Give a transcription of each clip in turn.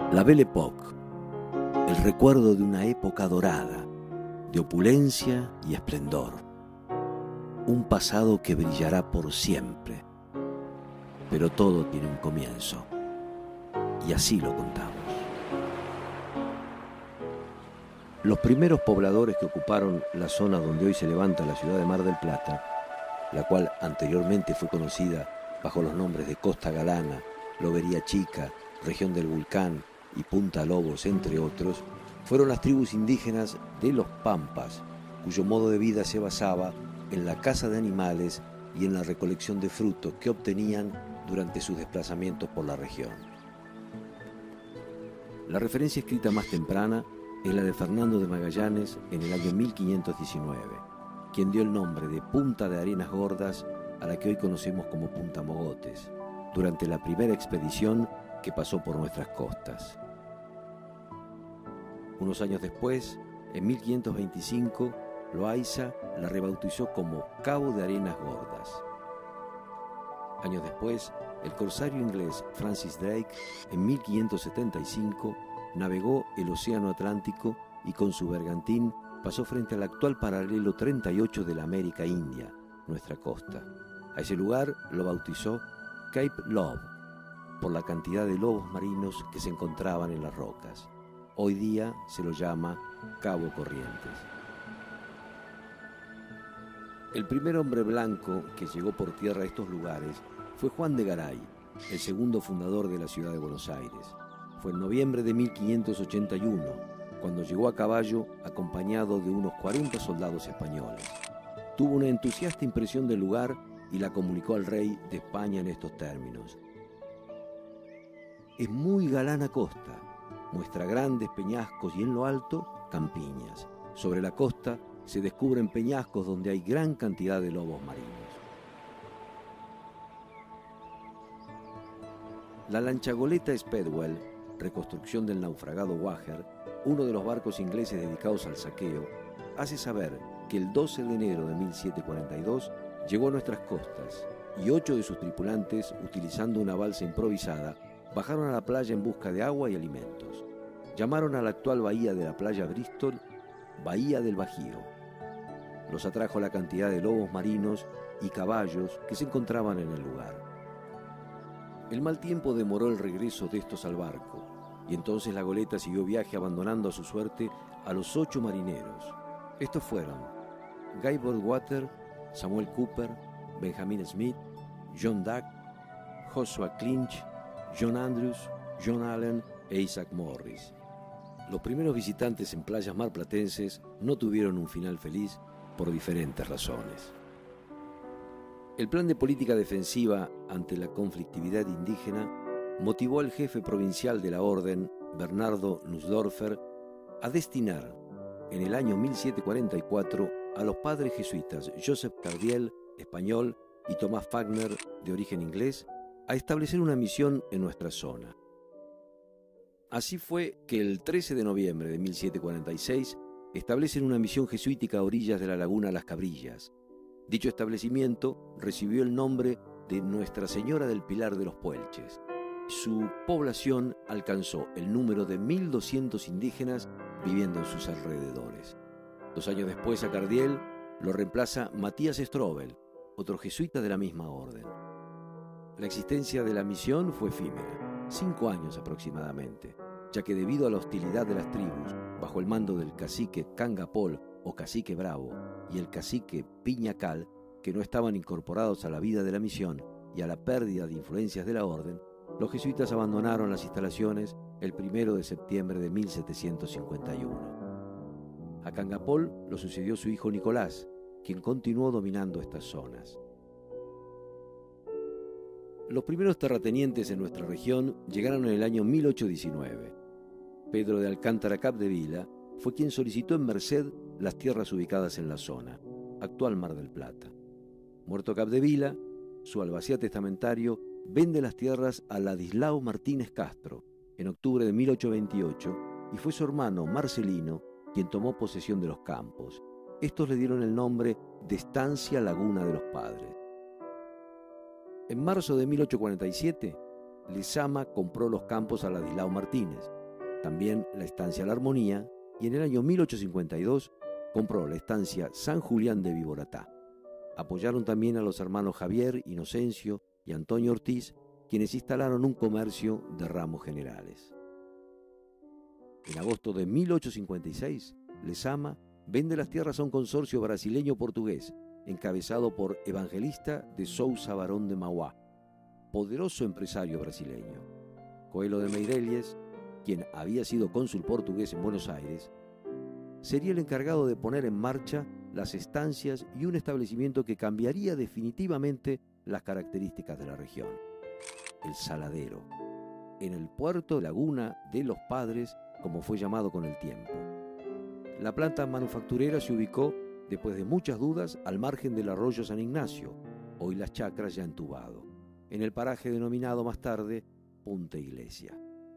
La Belle Époque, el recuerdo de una época dorada, de opulencia y esplendor. Un pasado que brillará por siempre. Pero todo tiene un comienzo. Y así lo contamos. Los primeros pobladores que ocuparon la zona donde hoy se levanta la ciudad de Mar del Plata, la cual anteriormente fue conocida bajo los nombres de Costa Galana, Lobería Chica, Región del Vulcán y Punta Lobos, entre otros, fueron las tribus indígenas de los Pampas, cuyo modo de vida se basaba en la caza de animales y en la recolección de frutos que obtenían durante sus desplazamientos por la región. La referencia escrita más temprana es la de Fernando de Magallanes en el año 1519, quien dio el nombre de Punta de Arenas Gordas a la que hoy conocemos como Punta Mogotes, durante la primera expedición que pasó por nuestras costas. Unos años después, en 1525, Loaiza la rebautizó como Cabo de Arenas Gordas. Años después, el corsario inglés Francis Drake, en 1575, navegó el Océano Atlántico y con su bergantín pasó frente al actual paralelo 38 de la América India, nuestra costa. A ese lugar lo bautizó Cape Love, por la cantidad de lobos marinos que se encontraban en las rocas. Hoy día se lo llama Cabo Corrientes. El primer hombre blanco que llegó por tierra a estos lugares fue Juan de Garay, el segundo fundador de la ciudad de Buenos Aires. Fue en noviembre de 1581, cuando llegó a caballo acompañado de unos 40 soldados españoles. Tuvo una entusiasta impresión del lugar y la comunicó al rey de España en estos términos. Es muy galana costa, muestra grandes peñascos y en lo alto campiñas. Sobre la costa se descubren peñascos donde hay gran cantidad de lobos marinos. La lanchagoleta Speedwell, reconstrucción del naufragado Wager, uno de los barcos ingleses dedicados al saqueo, hace saber que el 12 de enero de 1742 llegó a nuestras costas y 8 de sus tripulantes, utilizando una balsa improvisada, bajaron a la playa en busca de agua y alimentos. Llamaron a la actual bahía de la playa Bristol Bahía del Bajío. Los atrajo la cantidad de lobos marinos y caballos que se encontraban en el lugar. El mal tiempo demoró el regreso de estos al barco, y entonces la goleta siguió viaje abandonando a su suerte a los 8 marineros. Estos fueron Guy Boardwater, Samuel Cooper, Benjamin Smith, John Duck, Joshua Clinch, John Andrews, John Allen e Isaac Morris. Los primeros visitantes en playas marplatenses no tuvieron un final feliz por diferentes razones. El plan de política defensiva ante la conflictividad indígena motivó al jefe provincial de la orden, Bernardo Nussdorfer, a destinar en el año 1744 a los padres jesuitas Joseph Cardiel, español, y Tomás Fagner, de origen inglés, a establecer una misión en nuestra zona. Así fue que el 13 de noviembre de 1746 establecen una misión jesuítica a orillas de la laguna Las Cabrillas. Dicho establecimiento recibió el nombre de Nuestra Señora del Pilar de los Puelches. Su población alcanzó el número de 1.200 indígenas viviendo en sus alrededores. 2 años después a Cardiel lo reemplaza Matías Strobel, otro jesuita de la misma orden. La existencia de la misión fue efímera, 5 años aproximadamente, ya que debido a la hostilidad de las tribus, bajo el mando del cacique Cangapol o cacique Bravo y el cacique Piñacal, que no estaban incorporados a la vida de la misión y a la pérdida de influencias de la orden, los jesuitas abandonaron las instalaciones el 1 de septiembre de 1751. A Cangapol lo sucedió su hijo Nicolás, quien continuó dominando estas zonas. Los primeros terratenientes en nuestra región llegaron en el año 1819. Pedro de Alcántara Capdevila fue quien solicitó en Merced las tierras ubicadas en la zona, actual Mar del Plata. Muerto Capdevila, su albacea testamentario vende las tierras a Ladislao Martínez Castro en octubre de 1828 y fue su hermano Marcelino quien tomó posesión de los campos. Estos le dieron el nombre de Estancia Laguna de los Padres. En marzo de 1847, Lezama compró los campos a Ladislao Martínez, también la estancia La Armonía, y en el año 1852 compró la estancia San Julián de Viboratá. Apoyaron también a los hermanos Javier, Inocencio y Antonio Ortiz, quienes instalaron un comercio de ramos generales. En agosto de 1856, Lezama vende las tierras a un consorcio brasileño-portugués, encabezado por Evangelista de Sousa Barón de Mauá, poderoso empresario brasileño. Coelho de Meirelles, quien había sido cónsul portugués en Buenos Aires, sería el encargado de poner en marcha las estancias y un establecimiento que cambiaría definitivamente las características de la región: el Saladero, en el puerto Laguna de los Padres, como fue llamado con el tiempo. La planta manufacturera se ubicó, después de muchas dudas, al margen del arroyo San Ignacio, hoy Las Chacras ya entubado, en el paraje denominado más tarde Punta Iglesia.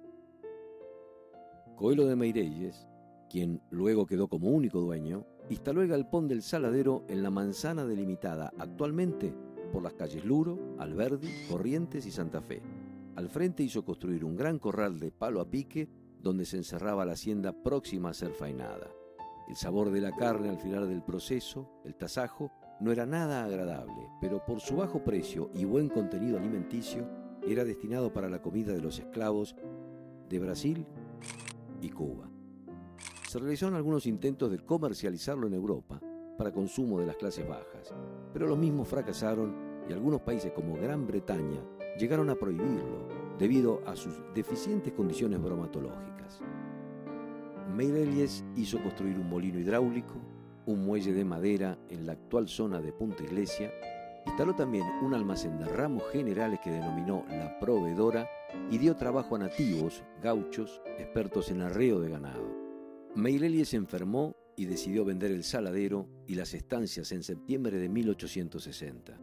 Coelho de Meirelles, quien luego quedó como único dueño, instaló el galpón del Saladero en la manzana delimitada actualmente por las calles Luro, Alberdi, Corrientes y Santa Fe. Al frente hizo construir un gran corral de palo a pique donde se encerraba la hacienda próxima a ser faenada. El sabor de la carne al final del proceso, el tasajo, no era nada agradable, pero por su bajo precio y buen contenido alimenticio, era destinado para la comida de los esclavos de Brasil y Cuba. Se realizaron algunos intentos de comercializarlo en Europa para consumo de las clases bajas, pero los mismos fracasaron y algunos países como Gran Bretaña llegaron a prohibirlo debido a sus deficientes condiciones bromatológicas. Meirelles hizo construir un molino hidráulico, un muelle de madera en la actual zona de Punta Iglesia, instaló también un almacén de ramos generales que denominó La Proveedora y dio trabajo a nativos, gauchos, expertos en arreo de ganado. Meirelles se enfermó y decidió vender el Saladero y las estancias en septiembre de 1860.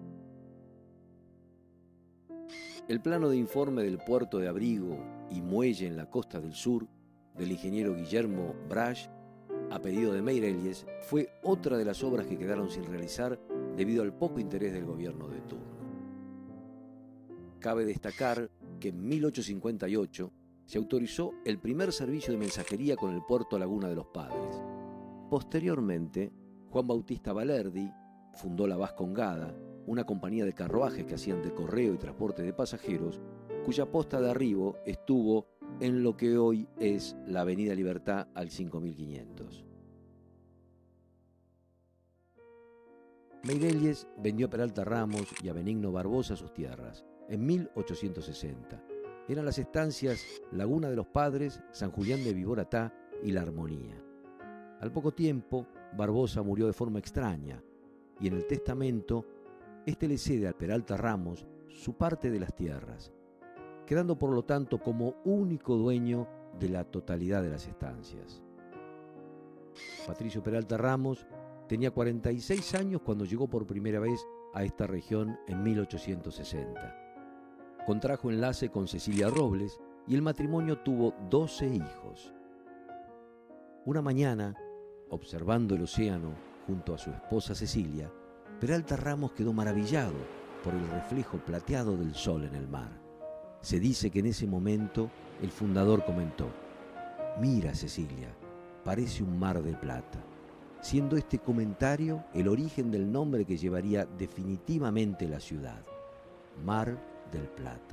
El plano de informe del puerto de abrigo y muelle en la costa del sur del ingeniero Guillermo Brach, a pedido de Meirelles, fue otra de las obras que quedaron sin realizar debido al poco interés del gobierno de turno. Cabe destacar que en 1858 se autorizó el primer servicio de mensajería con el puerto Laguna de los Padres. Posteriormente, Juan Bautista Balerdi fundó la Vascongada, una compañía de carruajes que hacían de correo y transporte de pasajeros, cuya posta de arribo estuvo en lo que hoy es la Avenida Libertad al 5500. Meirelles vendió a Peralta Ramos y a Benigno Barbosa sus tierras en 1860. Eran las estancias Laguna de los Padres, San Julián de Viboratá y La Armonía. Al poco tiempo, Barbosa murió de forma extraña y en el testamento este le cede a Peralta Ramos su parte de las tierras, quedando por lo tanto como único dueño de la totalidad de las estancias. Patricio Peralta Ramos tenía 46 años cuando llegó por primera vez a esta región en 1860. Contrajo enlace con Cecilia Robles y el matrimonio tuvo 12 hijos. Una mañana, observando el océano junto a su esposa Cecilia, Peralta Ramos quedó maravillado por el reflejo plateado del sol en el mar. Se dice que en ese momento el fundador comentó: «Mira, Cecilia, parece un mar de plata», siendo este comentario el origen del nombre que llevaría definitivamente la ciudad, Mar del Plata.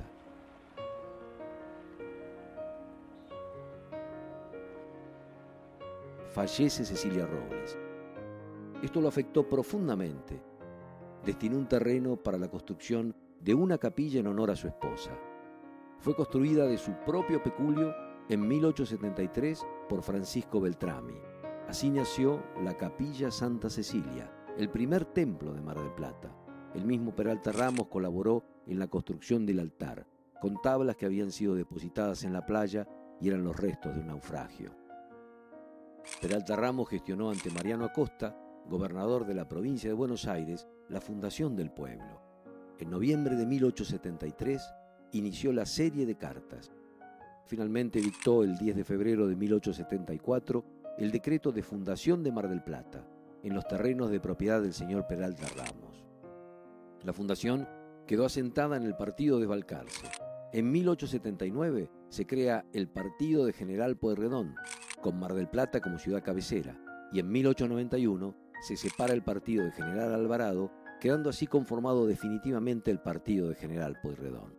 Fallece Cecilia Robles. Esto lo afectó profundamente. Destinó un terreno para la construcción de una capilla en honor a su esposa. Fue construida de su propio peculio en 1873 por Francisco Beltrami. Así nació la Capilla Santa Cecilia, el primer templo de Mar del Plata. El mismo Peralta Ramos colaboró en la construcción del altar, con tablas que habían sido depositadas en la playa y eran los restos de un naufragio. Peralta Ramos gestionó ante Mariano Acosta, gobernador de la provincia de Buenos Aires, la fundación del pueblo. En noviembre de 1873 inició la serie de cartas. Finalmente dictó el 10 de febrero de 1874 el decreto de fundación de Mar del Plata, en los terrenos de propiedad del señor Peralta Ramos. La fundación quedó asentada en el partido de Balcarce. En 1879 se crea el partido de General Pueyrredón, con Mar del Plata como ciudad cabecera, y en 1891 se separa el partido de General Alvarado, quedando así conformado definitivamente el partido de General Pueyrredón.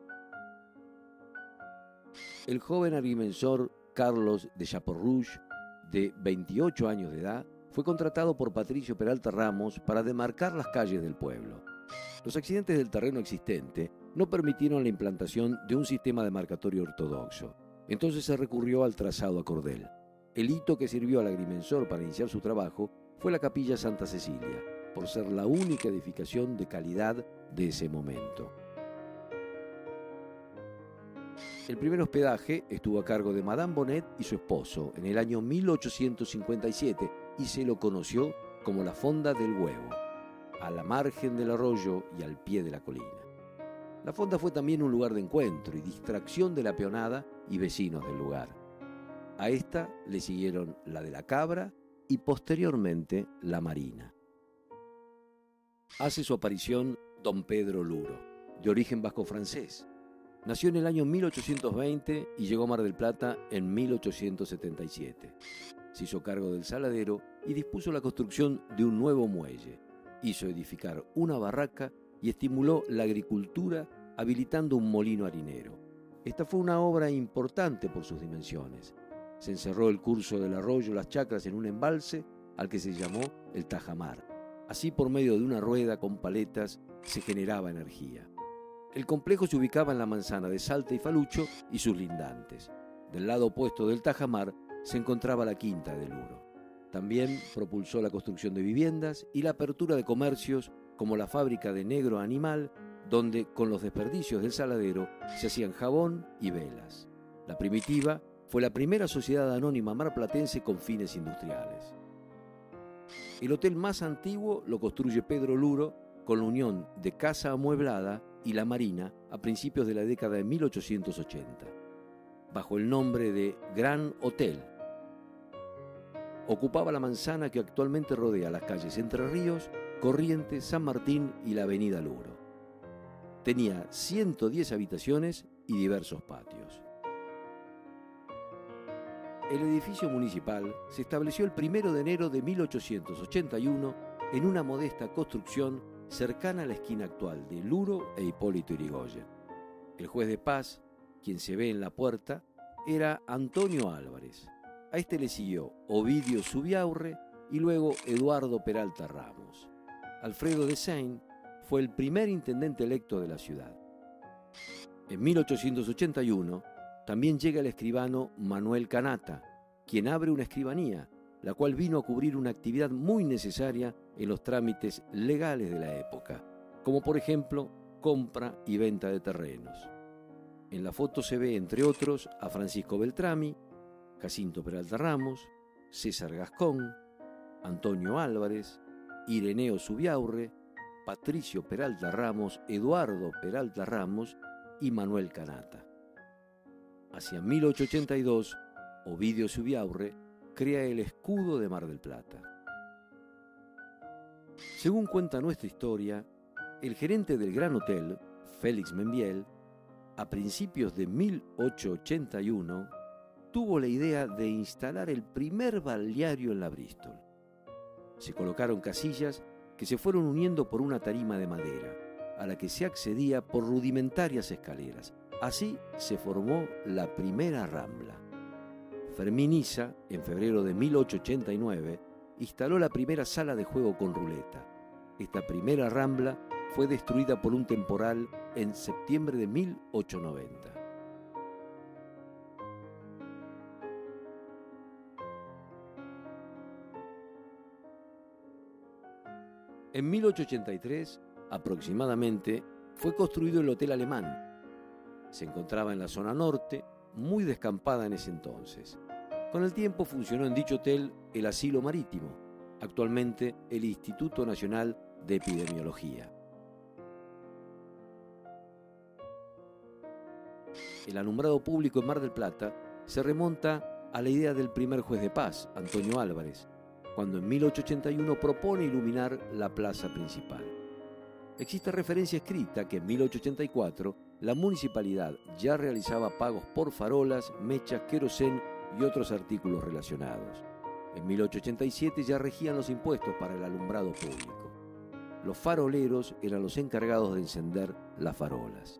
El joven agrimensor Carlos de Chaporrouge, de 28 años de edad, fue contratado por Patricio Peralta Ramos para demarcar las calles del pueblo. Los accidentes del terreno existente no permitieron la implantación de un sistema demarcatorio ortodoxo. Entonces se recurrió al trazado a cordel. El hito que sirvió al agrimensor para iniciar su trabajo fue la Capilla Santa Cecilia, por ser la única edificación de calidad de ese momento. El primer hospedaje estuvo a cargo de Madame Bonnet y su esposo en el año 1857 y se lo conoció como la Fonda del Huevo, a la margen del arroyo y al pie de la colina. La fonda fue también un lugar de encuentro y distracción de la peonada y vecinos del lugar. A esta le siguieron la de la Cabra y posteriormente la Marina. Hace su aparición don Pedro Luro, de origen vasco-francés. Nació en el año 1820 y llegó a Mar del Plata en 1877. Se hizo cargo del saladero y dispuso la construcción de un nuevo muelle. Hizo edificar una barraca y estimuló la agricultura habilitando un molino harinero. Esta fue una obra importante por sus dimensiones. Se encerró el curso del arroyo Las Chacras en un embalse al que se llamó el tajamar. Así, por medio de una rueda con paletas, se generaba energía. El complejo se ubicaba en la manzana de Salta y Falucho y sus lindantes. Del lado opuesto del tajamar se encontraba la quinta de Luro. También propulsó la construcción de viviendas y la apertura de comercios como la fábrica de Negro Animal, donde con los desperdicios del saladero se hacían jabón y velas. La Primitiva fue la primera sociedad anónima marplatense con fines industriales. El hotel más antiguo lo construye Pedro Luro con la unión de Casa Amueblada y La Marina a principios de la década de 1880, bajo el nombre de Gran Hotel. Ocupaba la manzana que actualmente rodea las calles Entre Ríos, Corrientes, San Martín y la avenida Luro. Tenía 110 habitaciones y diversos patios. El edificio municipal se estableció el 1 de enero de 1881 en una modesta construcción cercana a la esquina actual de Luro e Hipólito Yrigoyen. El juez de paz, quien se ve en la puerta, era Antonio Álvarez. A este le siguió Ovidio Zubiaurre y luego Eduardo Peralta Ramos. Alfredo de Seine fue el primer intendente electo de la ciudad. En 1881 también llega el escribano Manuel Canata, quien abre una escribanía, la cual vino a cubrir una actividad muy necesaria en los trámites legales de la época, como por ejemplo compra y venta de terrenos. En la foto se ve, entre otros, a Francisco Beltrami, Jacinto Peralta Ramos, César Gascón, Antonio Álvarez, Ireneo Zubiaurre, Patricio Peralta Ramos, Eduardo Peralta Ramos y Manuel Canata. Hacia 1882, Ovidio Zubiaurre crea el escudo de Mar del Plata. Según cuenta nuestra historia, el gerente del Gran Hotel, Félix Membiel, a principios de 1881, tuvo la idea de instalar el primer balneario en la Bristol. Se colocaron casillas que se fueron uniendo por una tarima de madera, a la que se accedía por rudimentarias escaleras. Así se formó la primera Rambla. Fermín Issa, en febrero de 1889, instaló la primera sala de juego con ruleta. Esta primera Rambla fue destruida por un temporal en septiembre de 1890. En 1883, aproximadamente, fue construido el Hotel Alemán. Se encontraba en la zona norte, muy descampada en ese entonces. Con el tiempo funcionó en dicho hotel el Asilo Marítimo, actualmente el Instituto Nacional de Epidemiología. El alumbrado público en Mar del Plata se remonta a la idea del primer juez de paz, Antonio Álvarez, cuando en 1881 propone iluminar la plaza principal. Existe referencia escrita que en 1884 la municipalidad ya realizaba pagos por farolas, mechas, querosén y otros artículos relacionados. En 1887 ya regían los impuestos para el alumbrado público. Los faroleros eran los encargados de encender las farolas.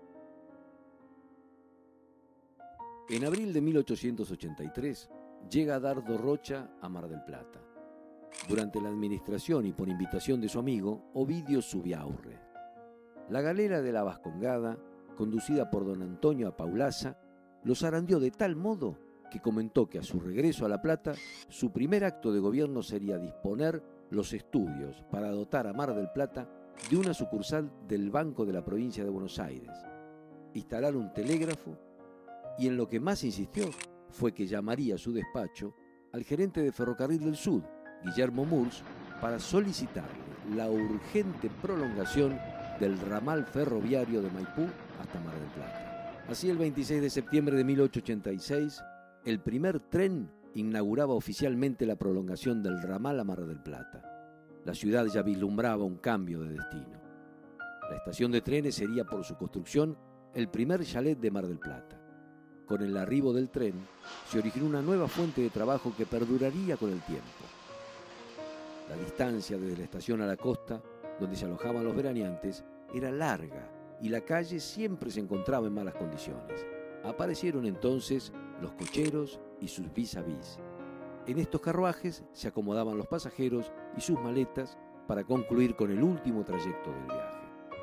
En abril de 1883 llega Dardo Rocha a Mar del Plata, durante la administración y por invitación de su amigo Ovidio Zubiaurre. La galera de la Vascongada, conducida por don Antonio Apaulaza, los zarandeó de tal modo que comentó que a su regreso a La Plata, su primer acto de gobierno sería disponer los estudios para dotar a Mar del Plata de una sucursal del Banco de la Provincia de Buenos Aires, instalar un telégrafo y en lo que más insistió fue que llamaría a su despacho al gerente de Ferrocarril del Sud, Guillermo Murs, para solicitarle la urgente prolongación del ramal ferroviario de Maipú hasta Mar del Plata. Así, el 26 de septiembre de 1886, el primer tren inauguraba oficialmente la prolongación del ramal a Mar del Plata. La ciudad ya vislumbraba un cambio de destino. La estación de trenes sería, por su construcción, el primer chalet de Mar del Plata. Con el arribo del tren, se originó una nueva fuente de trabajo que perduraría con el tiempo. La distancia desde la estación a la costa, donde se alojaban los veraneantes, era larga y la calle siempre se encontraba en malas condiciones. Aparecieron entonces los cocheros y sus vis-a-vis. En estos carruajes se acomodaban los pasajeros y sus maletas para concluir con el último trayecto del viaje.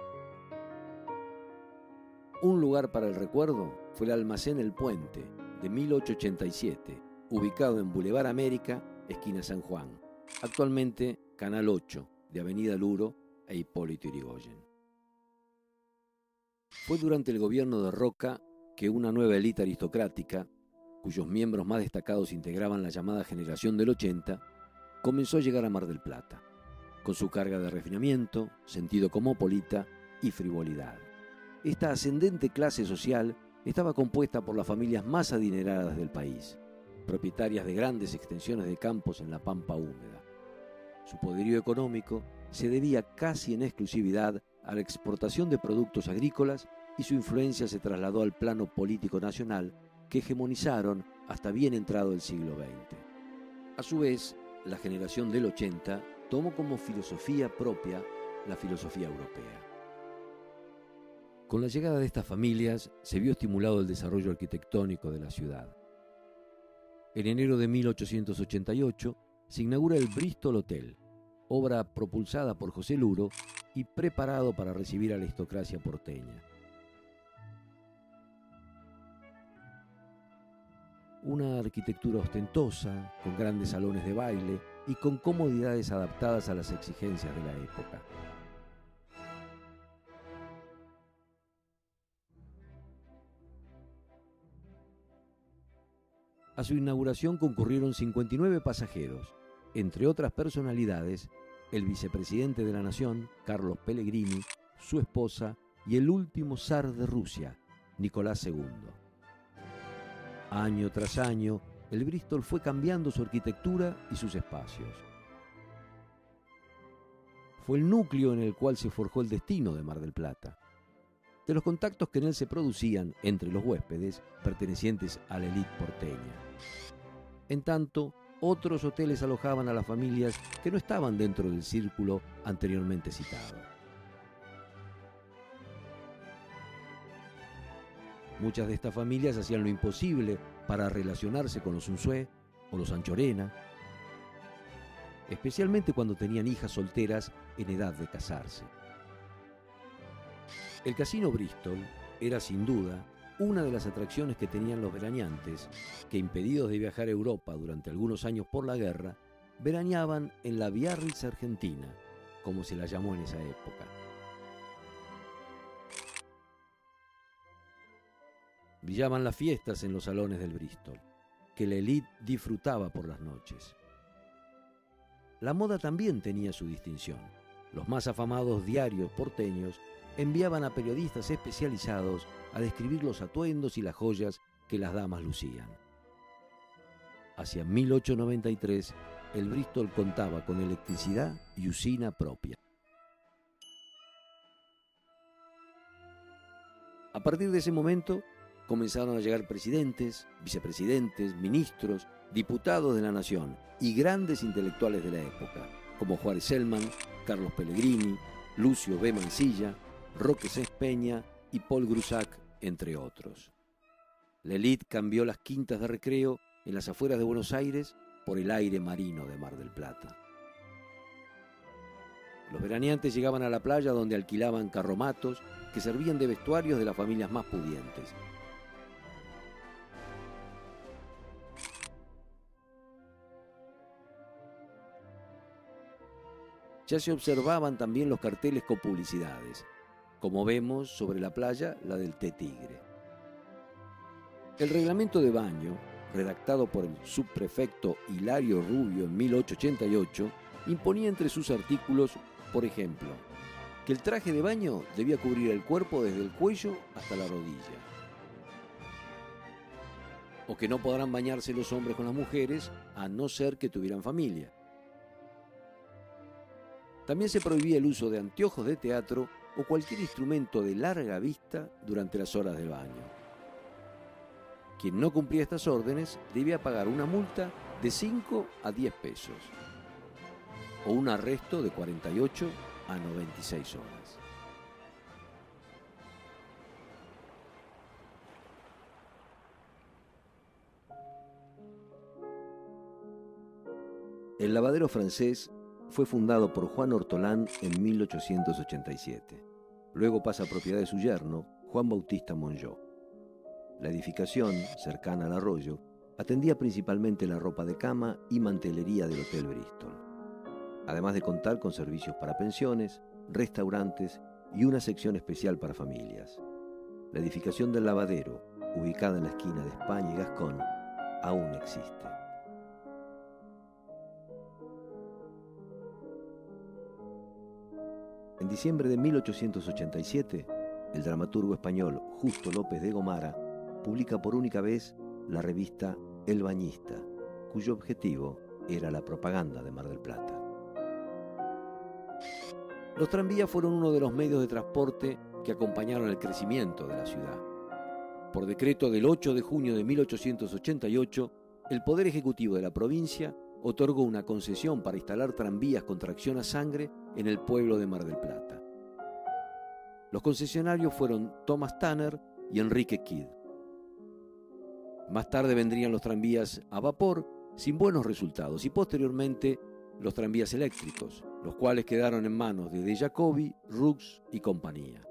Un lugar para el recuerdo fue el almacén El Puente, de 1887, ubicado en Boulevard América, esquina San Juan, actualmente Canal 8, de Avenida Luro e Hipólito Yrigoyen. Fue durante el gobierno de Roca que una nueva élite aristocrática, cuyos miembros más destacados integraban la llamada generación del 80, comenzó a llegar a Mar del Plata, con su carga de refinamiento, sentido cosmopolita y frivolidad. Esta ascendente clase social estaba compuesta por las familias más adineradas del país, propietarias de grandes extensiones de campos en la pampa húmeda. Su poderío económico se debía casi en exclusividad a la exportación de productos agrícolas y su influencia se trasladó al plano político nacional que hegemonizaron hasta bien entrado el siglo XX. A su vez, la generación del 80 tomó como filosofía propia la filosofía europea. Con la llegada de estas familias se vio estimulado el desarrollo arquitectónico de la ciudad. En enero de 1888 se inaugura el Bristol Hotel, obra propulsada por José Luro y preparado para recibir a la aristocracia porteña. Una arquitectura ostentosa, con grandes salones de baile y con comodidades adaptadas a las exigencias de la época. A su inauguración concurrieron 59 pasajeros, entre otras personalidades, el vicepresidente de la Nación, Carlos Pellegrini, su esposa y el último zar de Rusia, Nicolás II. Año tras año, el Bristol fue cambiando su arquitectura y sus espacios. Fue el núcleo en el cual se forjó el destino de Mar del Plata. De los contactos que en él se producían entre los huéspedes pertenecientes a la élite porteña. En tanto, otros hoteles alojaban a las familias que no estaban dentro del círculo anteriormente citado. Muchas de estas familias hacían lo imposible para relacionarse con los Unzué o los Anchorena, especialmente cuando tenían hijas solteras en edad de casarse. El Casino Bristol era sin duda una de las atracciones que tenían los veraneantes que, impedidos de viajar a Europa durante algunos años por la guerra, veraneaban en la Biarritz Argentina, como se la llamó en esa época. Brillaban las fiestas en los salones del Bristol, que la élite disfrutaba por las noches. La moda también tenía su distinción. Los más afamados diarios porteños enviaban a periodistas especializados a describir los atuendos y las joyas que las damas lucían. Hacia 1893, el Bristol contaba con electricidad y usina propia. A partir de ese momento comenzaron a llegar presidentes, vicepresidentes, ministros, diputados de la nación y grandes intelectuales de la época, como Juárez Celman, Carlos Pellegrini, Lucio B. Mansilla, Roque Sáenz Peña y Paul Grusac, entre otros. La élite cambió las quintas de recreo en las afueras de Buenos Aires por el aire marino de Mar del Plata. Los veraneantes llegaban a la playa donde alquilaban carromatos que servían de vestuarios de las familias más pudientes. Ya se observaban también los carteles con publicidades, como vemos sobre la playa la del Té Tigre. El reglamento de baño, redactado por el subprefecto Hilario Rubio en 1888, imponía entre sus artículos, por ejemplo, que el traje de baño debía cubrir el cuerpo desde el cuello hasta la rodilla, o que no podrán bañarse los hombres con las mujeres a no ser que tuvieran familia. También se prohibía el uso de anteojos de teatro o cualquier instrumento de larga vista durante las horas del baño. Quien no cumplía estas órdenes debía pagar una multa de 5 a 10 pesos o un arresto de 48 a 96 horas. El lavadero francés fue fundado por Juan Hortolán en 1887. Luego pasa a propiedad de su yerno, Juan Bautista Monjó. La edificación, cercana al arroyo, atendía principalmente la ropa de cama y mantelería del Hotel Bristol, además de contar con servicios para pensiones, restaurantes y una sección especial para familias. La edificación del lavadero, ubicada en la esquina de España y Gascón, aún existe. En diciembre de 1887, el dramaturgo español Justo López de Gomara publica por única vez la revista El Bañista, cuyo objetivo era la propaganda de Mar del Plata. Los tranvías fueron uno de los medios de transporte que acompañaron el crecimiento de la ciudad. Por decreto del 8 de junio de 1888, el Poder Ejecutivo de la provincia otorgó una concesión para instalar tranvías con tracción a sangre en el pueblo de Mar del Plata. Los concesionarios fueron Thomas Tanner y Enrique Kidd. Más tarde vendrían los tranvías a vapor sin buenos resultados y posteriormente los tranvías eléctricos, los cuales quedaron en manos de Jacobi, Rux y compañía.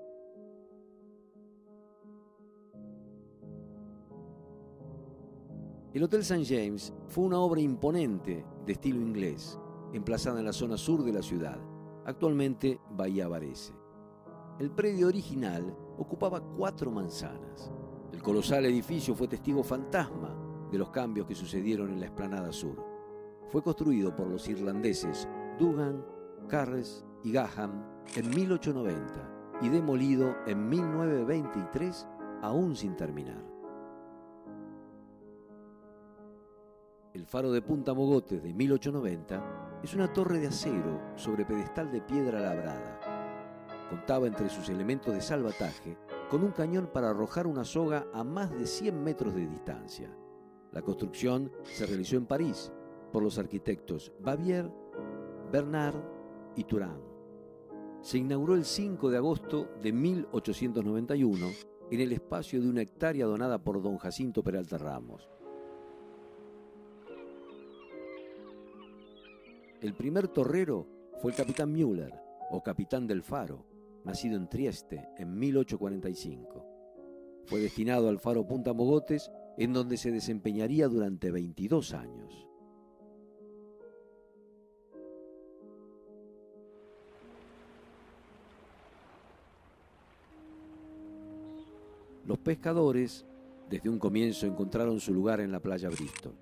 El Hotel St. James fue una obra imponente de estilo inglés, emplazada en la zona sur de la ciudad, actualmente Bahía Varese. El predio original ocupaba 4 manzanas. El colosal edificio fue testigo fantasma de los cambios que sucedieron en la explanada sur. Fue construido por los irlandeses Dugan, Carres y Gaham en 1890 y demolido en 1923, aún sin terminar. El faro de Punta Mogotes de 1890 es una torre de acero sobre pedestal de piedra labrada. Contaba entre sus elementos de salvataje con un cañón para arrojar una soga a más de 100 metros de distancia. La construcción se realizó en París por los arquitectos Bavière, Bernard y Turán. Se inauguró el 5 de agosto de 1891 en el espacio de 1 hectárea donada por don Jacinto Peralta Ramos. El primer torrero fue el capitán Müller, o capitán del Faro, nacido en Trieste en 1845. Fue destinado al faro Punta Mogotes, en donde se desempeñaría durante 22 años. Los pescadores, desde un comienzo, encontraron su lugar en la playa Bristol.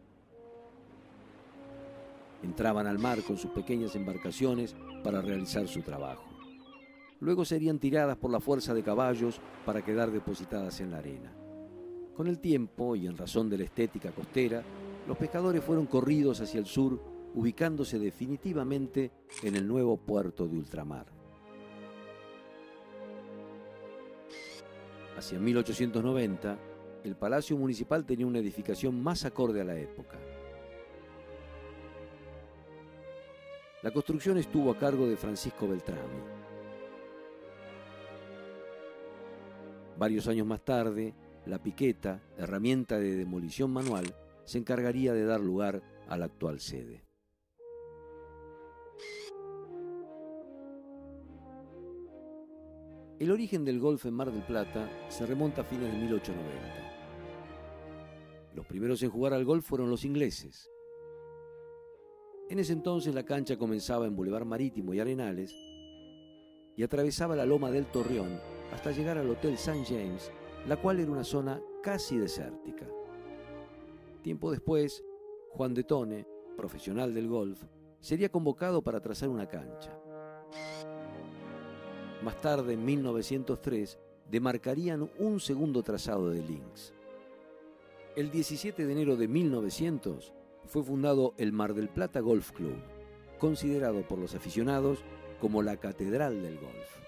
Entraban al mar con sus pequeñas embarcaciones para realizar su trabajo. Luego serían tiradas por la fuerza de caballos para quedar depositadas en la arena. Con el tiempo, y en razón de la estética costera, los pescadores fueron corridos hacia el sur, ubicándose definitivamente en el nuevo puerto de ultramar. Hacia 1890, el Palacio Municipal tenía una edificación más acorde a la época. La construcción estuvo a cargo de Francisco Beltrami. Varios años más tarde, la piqueta, herramienta de demolición manual, se encargaría de dar lugar a la actual sede. El origen del golf en Mar del Plata se remonta a fines de 1890. Los primeros en jugar al golf fueron los ingleses. En ese entonces la cancha comenzaba en Boulevard Marítimo y Arenales y atravesaba la loma del Torreón hasta llegar al Hotel St. James, la cual era una zona casi desértica. Tiempo después, Juan de Tone, profesional del golf, sería convocado para trazar una cancha. Más tarde, en 1903, demarcarían un segundo trazado de links. El 17 de enero de 1900 fue fundado el Mar del Plata Golf Club, considerado por los aficionados como la catedral del golf.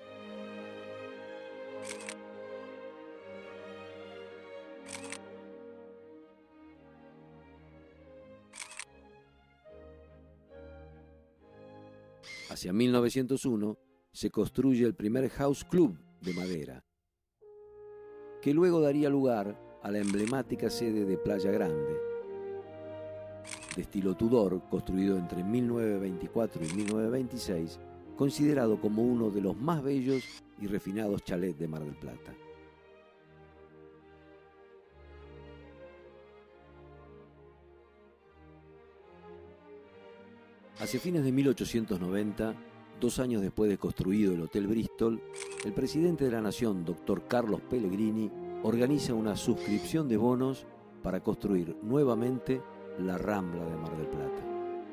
Hacia 1901 se construye el primer House Club de madera, que luego daría lugar a la emblemática sede de Playa Grande, de estilo Tudor, construido entre 1924 y 1926, considerado como uno de los más bellos y refinados chalets de Mar del Plata. Hacia fines de 1890, 2 años después de construido el Hotel Bristol, el presidente de la Nación, Dr. Carlos Pellegrini, organiza una suscripción de bonos para construir nuevamente la Rambla de Mar del Plata.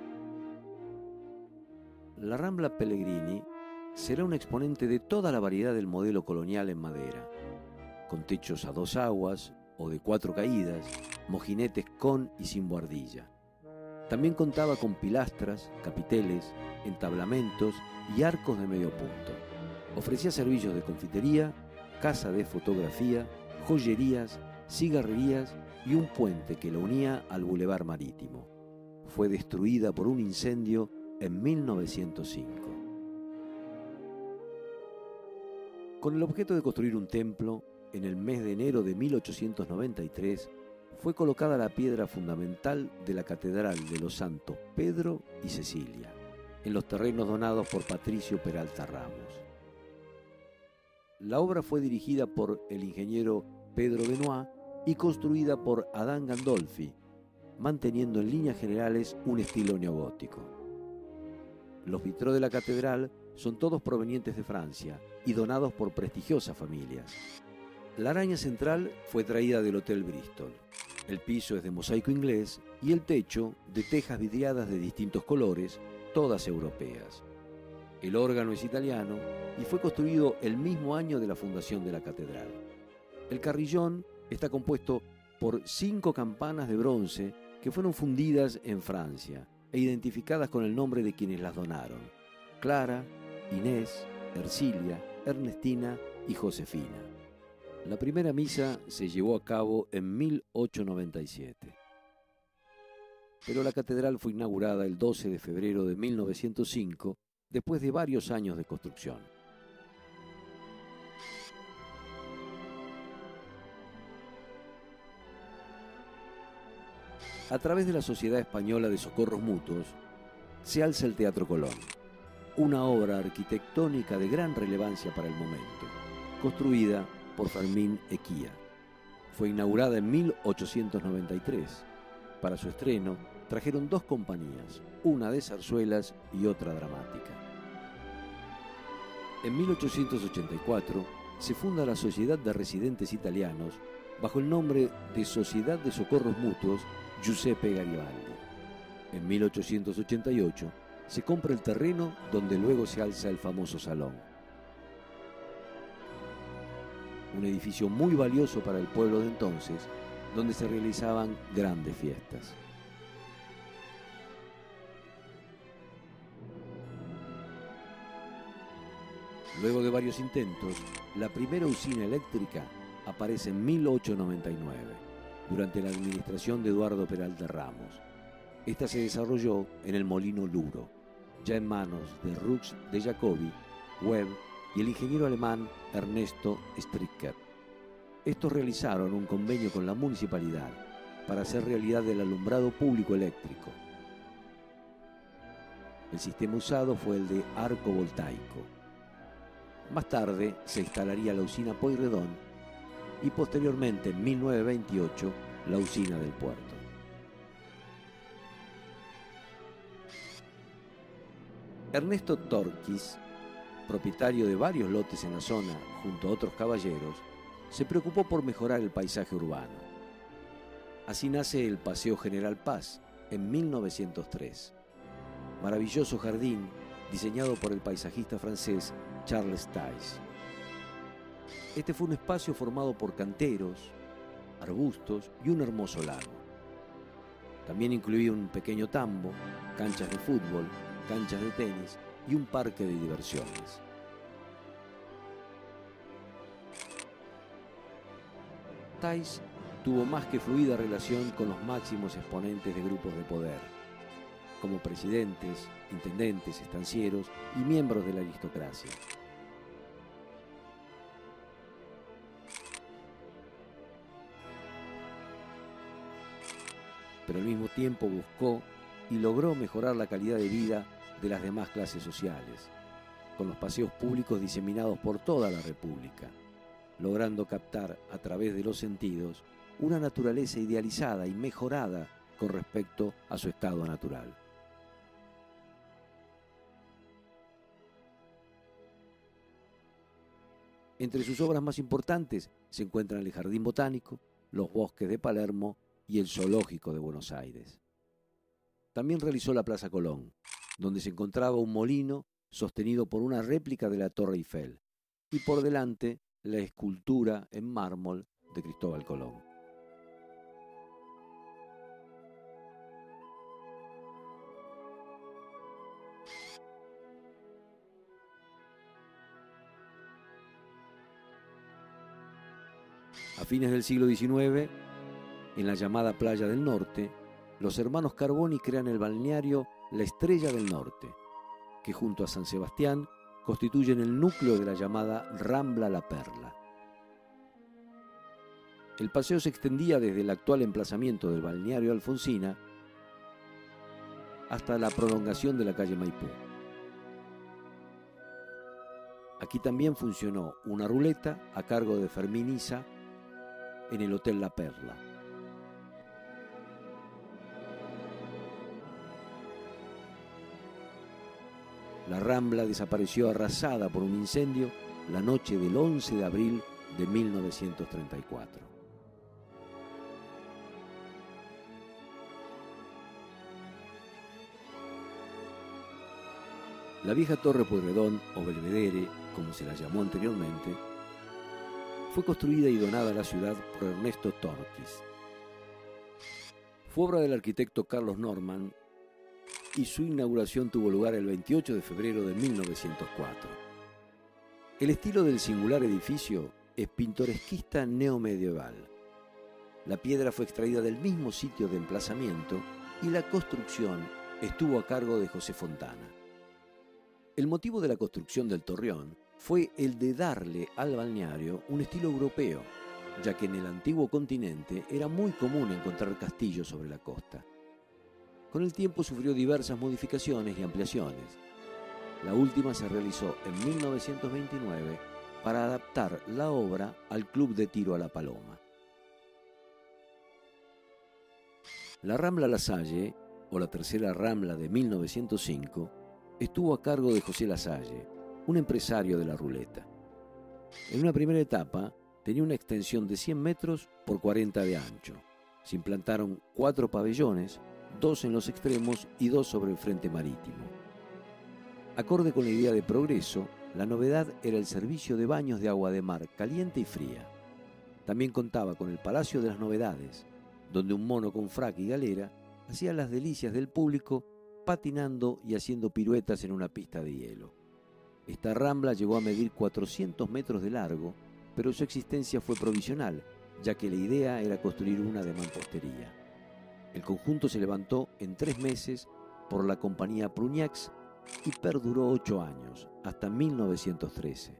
La Rambla Pellegrini será un exponente de toda la variedad del modelo colonial en madera, con techos a 2 aguas o de 4 caídas, mojinetes con y sin buhardilla. También contaba con pilastras, capiteles, entablamentos y arcos de medio punto. Ofrecía servicios de confitería, casa de fotografía, joyerías, cigarrerías y un puente que la unía al Boulevard Marítimo. Fue destruida por un incendio en 1905. Con el objeto de construir un templo, en el mes de enero de 1893, fue colocada la piedra fundamental de la Catedral de los Santos Pedro y Cecilia, en los terrenos donados por Patricio Peralta Ramos. La obra fue dirigida por el ingeniero Pedro Benoit y construida por Adán Gandolfi, manteniendo en líneas generales un estilo neogótico. Los vitrós de la catedral son todos provenientes de Francia y donados por prestigiosas familias. La araña central fue traída del Hotel Bristol. El piso es de mosaico inglés y el techo de tejas vidriadas de distintos colores, todas europeas. El órgano es italiano y fue construido el mismo año de la fundación de la catedral. El carrillón está compuesto por 5 campanas de bronce que fueron fundidas en Francia e identificadas con el nombre de quienes las donaron: Clara, Inés, Ercilia, Ernestina y Josefina. La primera misa se llevó a cabo en 1897. Pero la catedral fue inaugurada el 12 de febrero de 1905, después de varios años de construcción. A través de la Sociedad Española de Socorros Mutuos, se alza el Teatro Colón, una obra arquitectónica de gran relevancia para el momento, construida por Fermín Equía. Fue inaugurada en 1893. Para su estreno trajeron 2 compañías, una de zarzuelas y otra dramática. En 1884 se funda la Sociedad de Residentes Italianos bajo el nombre de Sociedad de Socorros Mutuos Giuseppe Garibaldi. En 1888 se compra el terreno donde luego se alza el famoso salón. Un edificio muy valioso para el pueblo de entonces, donde se realizaban grandes fiestas. Luego de varios intentos, la primera usina eléctrica aparece en 1899, durante la administración de Eduardo Peralta Ramos. Esta se desarrolló en el Molino Luro, ya en manos de Rux de Jacobi, Webb y el ingeniero alemán Ernesto Stricker. Estos realizaron un convenio con la municipalidad para hacer realidad el alumbrado público eléctrico. El sistema usado fue el de arco voltaico. Más tarde se instalaría la usina Pueyrredón y posteriormente, en 1928, la usina del puerto. Ernesto Torquis, propietario de varios lotes en la zona junto a otros caballeros, se preocupó por mejorar el paisaje urbano. Así nace el Paseo General Paz en 1903. Maravilloso jardín diseñado por el paisajista francés Charles Tays. Este fue un espacio formado por canteros, arbustos y un hermoso lago. También incluía un pequeño tambo, canchas de fútbol, canchas de tenis y un parque de diversiones. Tays tuvo más que fluida relación con los máximos exponentes de grupos de poder, como presidentes, intendentes, estancieros y miembros de la aristocracia. Pero al mismo tiempo buscó y logró mejorar la calidad de vida de las demás clases sociales, con los paseos públicos diseminados por toda la República, logrando captar a través de los sentidos una naturaleza idealizada y mejorada con respecto a su estado natural. Entre sus obras más importantes se encuentran el Jardín Botánico, los Bosques de Palermo y el Zoológico de Buenos Aires. También realizó la Plaza Colón, donde se encontraba un molino sostenido por una réplica de la Torre Eiffel y por delante la escultura en mármol de Cristóbal Colón. A fines del siglo XIX, en la llamada Playa del Norte, los hermanos Carboni crean el balneario La Estrella del Norte, que junto a San Sebastián constituyen el núcleo de la llamada Rambla La Perla. El paseo se extendía desde el actual emplazamiento del balneario Alfonsina hasta la prolongación de la calle Maipú. Aquí también funcionó una ruleta a cargo de Fermín Isa en el Hotel La Perla. La Rambla desapareció arrasada por un incendio la noche del 11 de abril de 1934. La vieja Torre Pueyrredón, o Belvedere, como se la llamó anteriormente, fue construida y donada a la ciudad por Ernesto Torquis. Fue obra del arquitecto Carlos Norman y su inauguración tuvo lugar el 28 de febrero de 1904. El estilo del singular edificio es pintoresquista neomedieval. La piedra fue extraída del mismo sitio de emplazamiento y la construcción estuvo a cargo de José Fontana. El motivo de la construcción del torreón fue el de darle al balneario un estilo europeo, ya que en el antiguo continente era muy común encontrar castillos sobre la costa. Con el tiempo sufrió diversas modificaciones y ampliaciones. La última se realizó en 1929 para adaptar la obra al Club de Tiro a la Paloma. La Rambla La Salle, o la tercera Rambla de 1905, estuvo a cargo de José Lasalle, un empresario de la ruleta. En una primera etapa tenía una extensión de 100 metros por 40 de ancho. Se implantaron 4 pabellones, 2 en los extremos y 2 sobre el frente marítimo. Acorde con la idea de progreso, la novedad era el servicio de baños de agua de mar caliente y fría. También contaba con el Palacio de las Novedades, donde un mono con frac y galera hacía las delicias del público patinando y haciendo piruetas en una pista de hielo. Esta rambla llegó a medir 400 metros de largo, pero su existencia fue provisional, ya que la idea era construir una de mampostería. El conjunto se levantó en 3 meses por la compañía Pruñax y perduró 8 años, hasta 1913.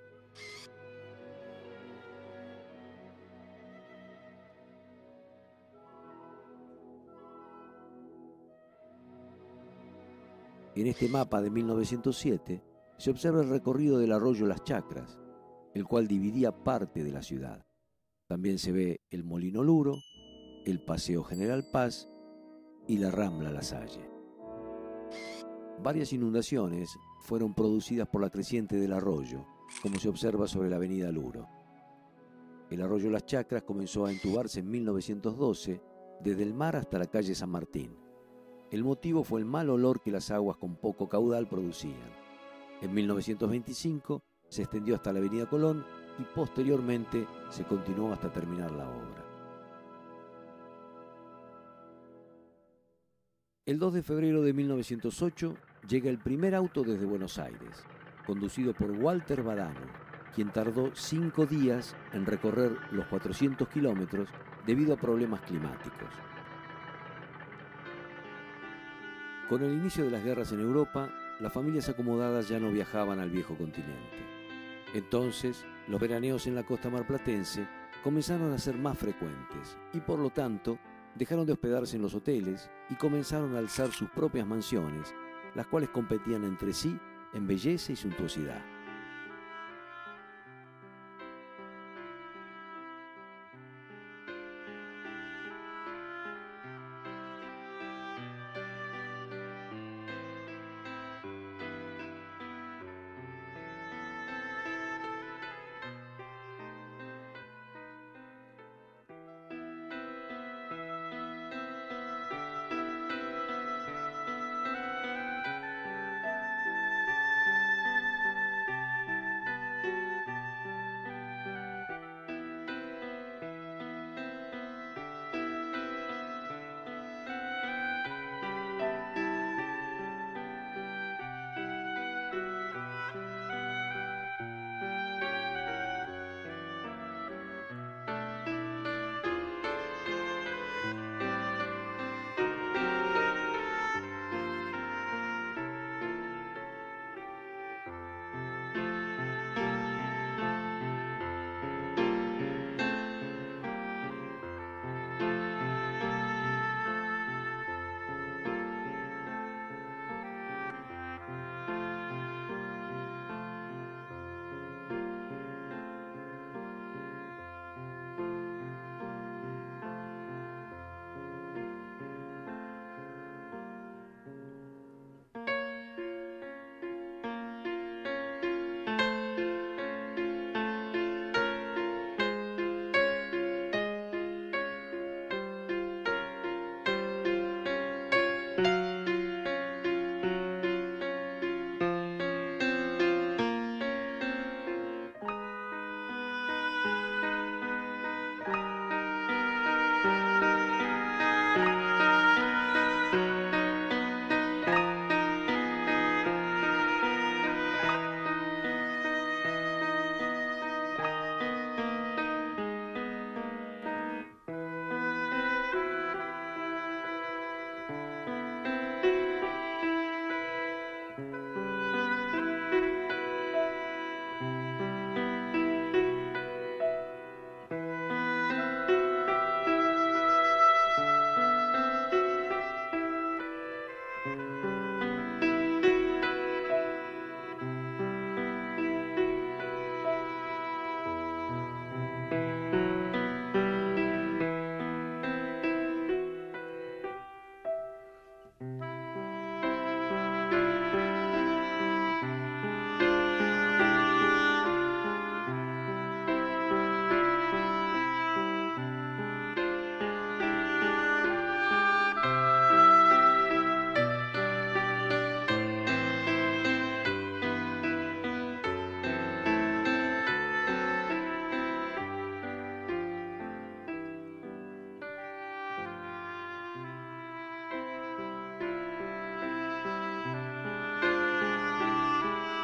En este mapa de 1907 se observa el recorrido del arroyo Las Chacras, el cual dividía parte de la ciudad. También se ve el Molino Luro, el Paseo General Paz y la Rambla La Salle. Varias inundaciones fueron producidas por la creciente del arroyo, como se observa sobre la avenida Luro. El arroyo Las Chacras comenzó a entubarse en 1912 desde el mar hasta la calle San Martín. El motivo fue el mal olor que las aguas con poco caudal producían. En 1925 se extendió hasta la avenida Colón y posteriormente se continuó hasta terminar la obra. El 2 de febrero de 1908 llega el primer auto desde Buenos Aires, conducido por Walter Badano, quien tardó 5 días en recorrer los 400 kilómetros debido a problemas climáticos. Con el inicio de las guerras en Europa, las familias acomodadas ya no viajaban al viejo continente. Entonces, los veraneos en la costa marplatense comenzaron a ser más frecuentes y, por lo tanto, dejaron de hospedarse en los hoteles y comenzaron a alzar sus propias mansiones, las cuales competían entre sí en belleza y suntuosidad.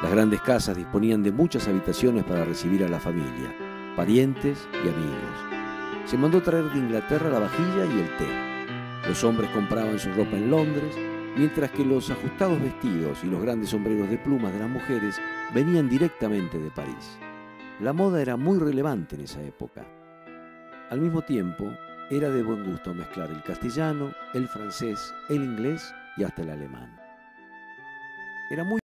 Las grandes casas disponían de muchas habitaciones para recibir a la familia, parientes y amigos. Se mandó traer de Inglaterra la vajilla y el té. Los hombres compraban su ropa en Londres, mientras que los ajustados vestidos y los grandes sombreros de plumas de las mujeres venían directamente de París. La moda era muy relevante en esa época. Al mismo tiempo, era de buen gusto mezclar el castellano, el francés, el inglés y hasta el alemán. Era muy